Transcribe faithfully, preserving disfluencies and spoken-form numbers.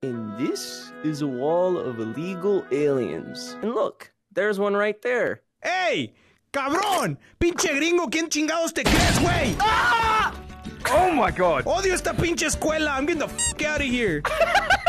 And this is a wall of illegal aliens. And look, there's one right there. ¡Ey! ¡Cabrón! ¡Pinche gringo! ¿Quién chingados te crees, güey? Ah! Oh my god! Odio esta pinche escuela! I'm getting the f*** out of here!